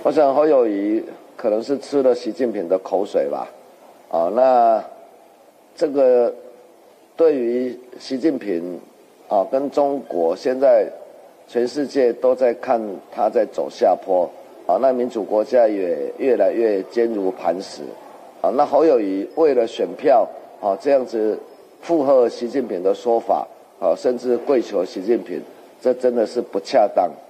我想侯友宜可能是吃了习近平的口水吧，那这个对于习近平跟中国现在全世界都在看他在走下坡，那民主国家也越来越坚如磐石，那侯友宜为了选票这样子附和习近平的说法，甚至跪求习近平，这真的是不恰当。